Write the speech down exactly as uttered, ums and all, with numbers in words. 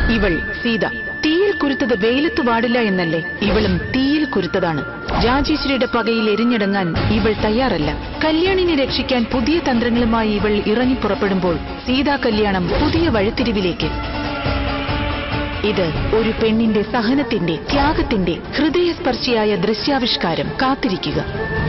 ഇവൾ സീത. തീയിൽ കുരുത്തത് വെയിലത്ത് വാടില്ല എന്നല്ലേ? ഇവളും തീയിൽ കുരുത്തതാണ്. രാജേശ്വരിയുടെ പകയിൽ എരിഞ്ഞടങ്ങാൻ ഇവൾ തയ്യാറല്ല. കല്യാണിനെ രക്ഷിക്കാൻ പുതിയ തന്ത്രങ്ങളുമായി ഇവൾ ഇറങ്ങി പുറപ്പെടുമ്പോൾ സീതാ കല്യാണം പുതിയ വഴിത്തിരിവിലേക്ക്. ഇത് ഒരു പെണ്ണിന്റെ സഹനത്തിന്റെ, ത്യാഗത്തിന്റെ ഹൃദയസ്പർശിയായ ദൃശ്യാവിഷ്കാരം. കാത്തിരിക്കുക.